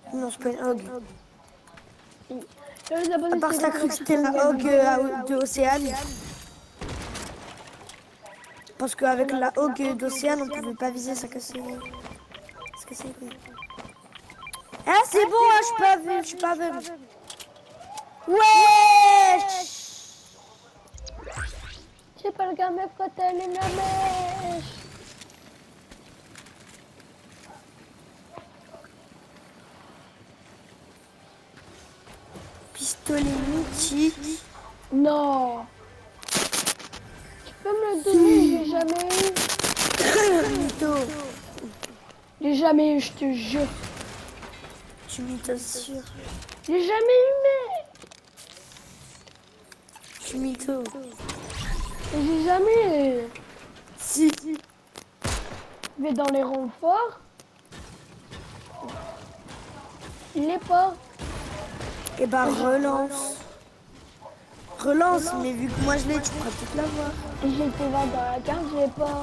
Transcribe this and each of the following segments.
Non, c'est pas une hog. Les abonnés, À part que t'as cru que c'était la hog de Océane. Parce qu'avec la hog d'Océane, on pouvait pas viser, ça cassait. Ça cassait les couilles. Ah, c'est bon, hein, je suis pas aveugle, je suis pas aveugle. Wesh! J'ai pas le gars, mais quand elle est la mèche. Pistolet mythique. Non. Tu peux me le donner, j'ai jamais eu. Mytho. J'ai jamais eu, je te jure. Tu mytho sûr. J'ai jamais eu, mais... Tu mytho. J'ai jamais eu. Si. Mais dans les renforts, il l'est pas. Et bah relance. Relance, mais vu que moi je l'ai, tu pourras peut-être l'avoir. J'étais là dans la carte, j'ai pas.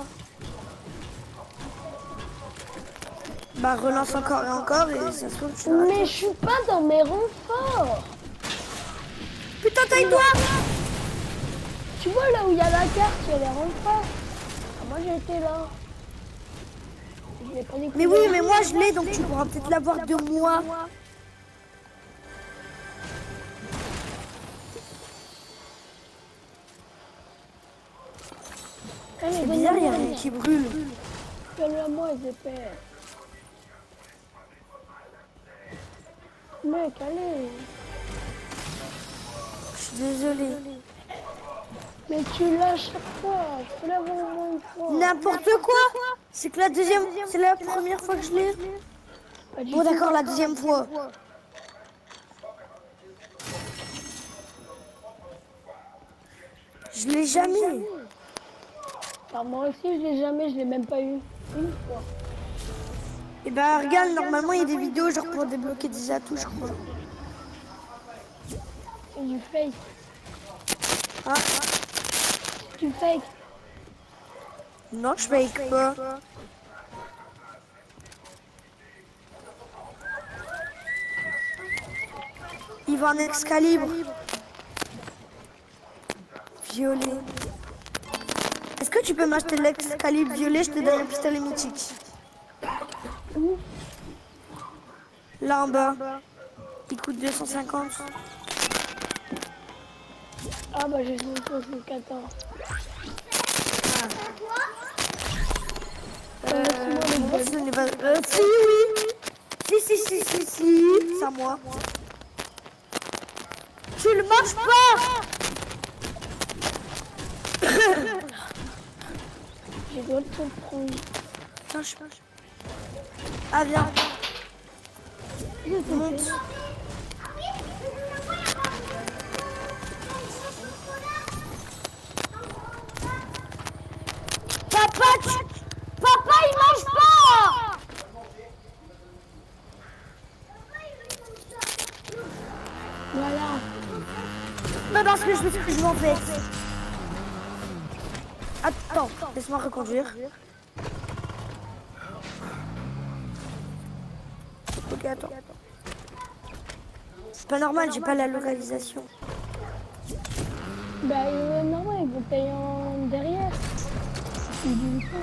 Bah relance encore et encore et ça se trouve tu l'auras. Mais je suis pas dans mes renforts. Putain, taille-toi! Tu vois là où il y a la carte, il y a les renforts. Ah, moi j'étais là. Je l'ai pas découvert. Mais oui, mais moi je l'ai, donc tu pourras peut-être l'avoir de moi. C'est bizarre, il y a rien qui brûle. Donne-la moi, les épais. Mec, allez. Je suis désolée. Mais tu l'as à chaque fois. Je peux l'avoir au moins une fois. N'importe quoi! C'est que la deuxième, c'est la première fois que je l'ai. Pas du Bon tout. d'accord, la deuxième fois. Je l'ai jamais. Alors, moi aussi, je l'ai jamais, je l'ai même pas eu. Une fois. Et bah regarde, normalement il y a des vidéos genre pour débloquer des atouts, je crois. C'est du fake. Ah, C'est du fake. non, je fake pas. Il va en Excalibur. Violet. Est-ce que tu peux m'acheter l'Excalibur violet? Je te donne un pistolet mythique. Où? Là en bas. Il coûte 250. Ah bah j'ai 74. Ce n'est pas... si, oui. Si. C'est à moi. Tu le manges pas! J'ai dois te prendre. Attends, je... Ah, viens. Monte. Papa, il mange pas! Voilà. Mais parce que je sais ce que je m'en fais. Attends, laisse-moi reconduire. Ok, attends. C'est pas normal, j'ai pas la localisation. Bah normal, ils vont payer en derrière. Ils disent ça.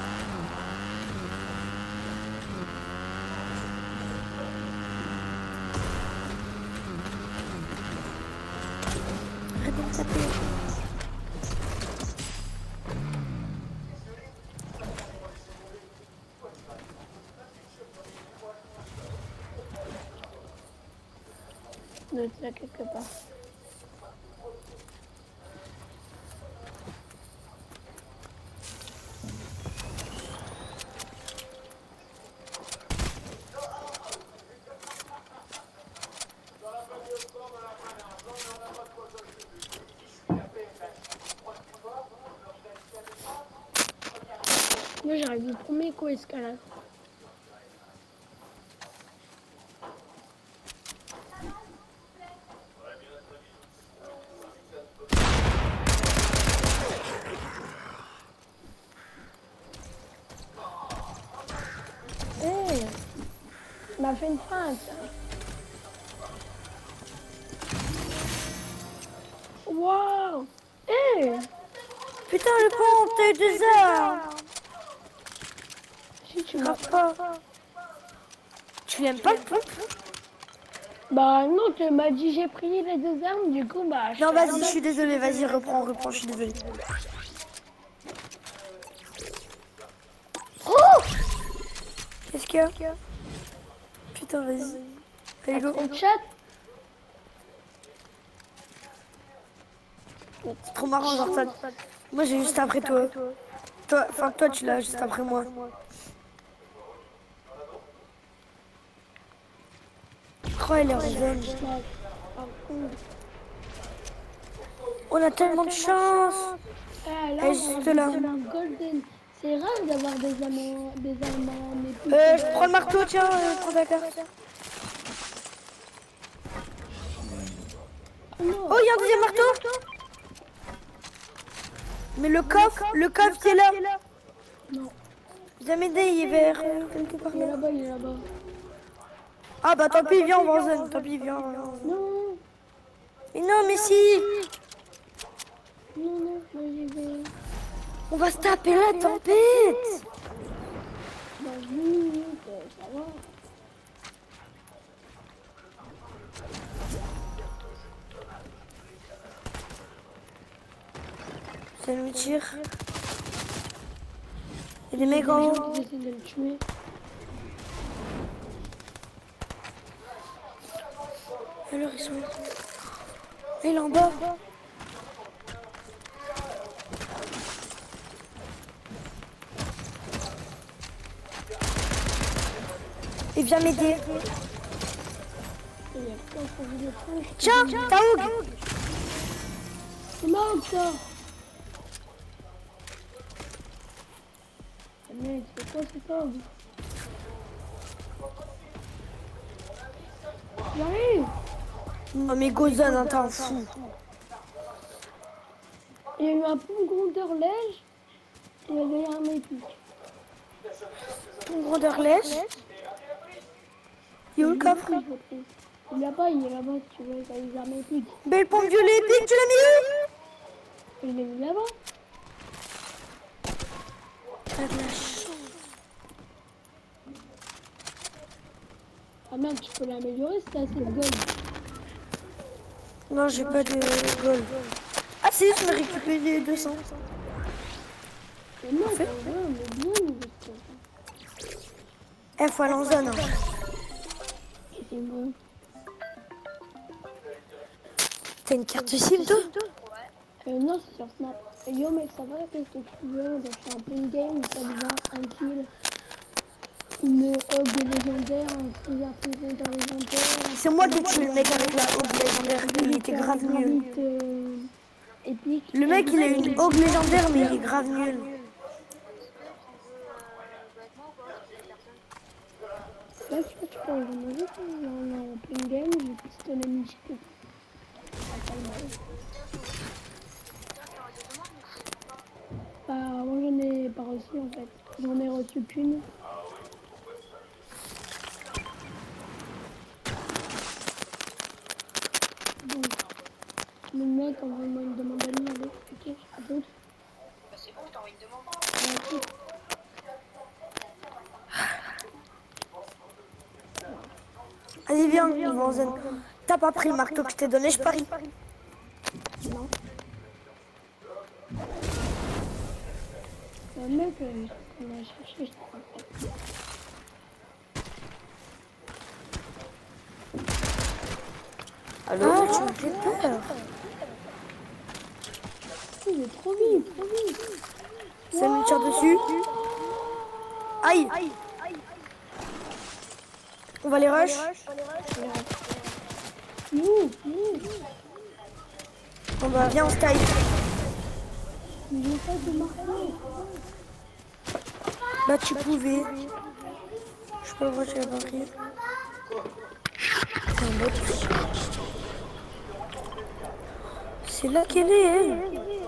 Arrêtez de taper. De là quelque part. Moi j'arrive du premier coup escalade. Ma fait une feinte. Waouh. Eh. Putain, le pont, t'as eu 2 heures. Si tu Grave pas. Tu l'aimes pas le pont? Bah non, tu m'as dit j'ai pris les 2 armes, du coup bah... Non, vas-y, je suis désolée, vas-y, reprends, je suis désolée. Oh. Qu'est-ce qu'il y a? Putain, vas-y. Allez, go. On chat. C'est trop marrant, genre ça. Moi, j'ai juste après toi. Toi, tu l'as juste après moi. Oh, elle est revienne. On a tellement de chance. Ah, là, Elle est juste là. Golden. C'est rare d'avoir des amants, mais Je prends le marteau, tiens, prends ta carte. Oh, il y a un deuxième marteau. Mais le coffre qui est là. Non. Jamais dit, il est vers quelque part Il est là. là-bas, il est là-bas. Ah bah tant pis, viens, on va en zone. Tant pis, viens. Non, Mais non, mais si. non, moi j'y vais. On va se taper la tempête. Dans 10 minutes, ça va. Ça nous tire. Il y a des mecs en haut. Qui essaient de le tuer. Alors ils sont où? Il est en bas. Il vient m'aider. Il y a plein de trucs. Tiens, Taoug. C'est mort ça. Mec, c'est quoi ce tag? J'arrive. Non mais Gozan, hein, t'en fous. Il y a eu un pont grandeur lège et il y avait un épique. Une grandeur lèche. Il est où le coffre? Il est là-bas, il est là-bas, si tu veux, il y a des armes épiques. Belle pompe violet épique, tu l'as mis où? Il est mis là-bas. T'as de la chance. Ah merde, tu peux l'améliorer si t'as assez de gold. Non, j'ai pas de gold. Ah si, je vais récupérer les 200. Mais non, c'est vrai, on est bien niveau ça. Faut aller en zone. Hein. C'est bon. T'as une carte SIM, toi? Non, c'est sur Snap. Yo mec, ça va, qu'est-ce que tu veux? Donc, je fais un plein game, ça devient un kill. Une hog légendaire, un trésor légendaire légendaire. C'est moi qui ai tué le mec avec la hog légendaire. Il était grave nul. Épique. Le mec, il a une hog légendaire, mais il est grave nul. Là, tu peux regarder en plein game, j'ai pistolet mythique. Bah, moi j'en ai pas reçu en fait. J'en ai reçu qu'une. Bon. Le mec envoie-moi une demande d'amis, allez, ok, à d'autres. Bah c'est bon, t'envoies une demande. Allez, viens, on va en zone. T'as pas pris le marteau que je t'ai donné, je parie. Non. Le mec, on a cherché, je crois. Ah, tu m'as fait peur. Il est trop vite, trop vite. Ça me tire dessus. Aïe. On va les rush. On va, viens, on se taille. Il n'y a pas de marteau. Bah, tu pouvais. Je sais pas pourquoi tu l'as pas pris. C'est là qu'elle est, elle.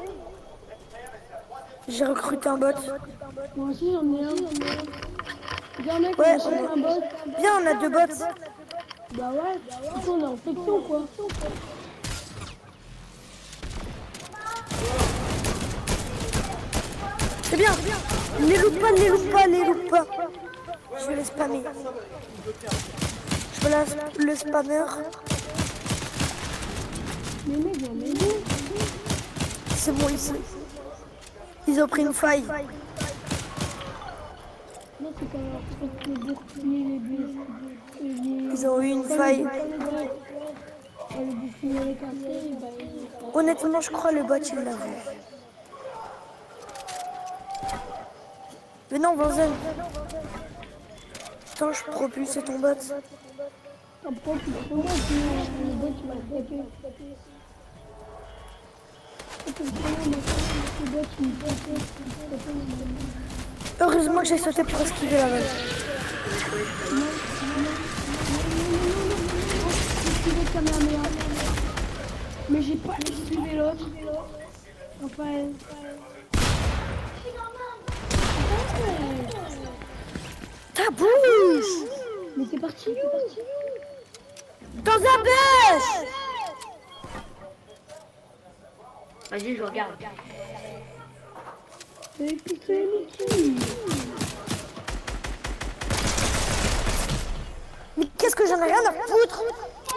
J'ai recruté un bot. Moi aussi, j'en ai un. Viens mec, Ouais, on cherche un bot. Viens, on a 2 bots. Bah ouais, du coup on est en section quoi. C'est bien. Les loupe pas, les loupe pas, les loupe pas. Je vais les spammer. Je vais le spammer. Mais mec, viens m'aider. C'est bon ici. Ils ont pris une faille. Non, c'est quand même le bouclier, les bus. Ils ont eu une faille. Le bouclier est cassé, bah Honnêtement, je crois le bot il l'a vu. Mais non, Vanzen. Attends, je propulse ton bot. après tu vas tomber, sinon le bot tu vas le taper. Le bot tu me tapes. Heureusement que j'ai sauté pour esquiver la balle. Mais j'ai pas esquivé l'autre. Raphaël. Ta bouche! Mais c'est parti. Dans un bûche! Vas-y, je regarde. Mais c'est Mickey. Mais qu'est-ce que j'en ai rien à foutre?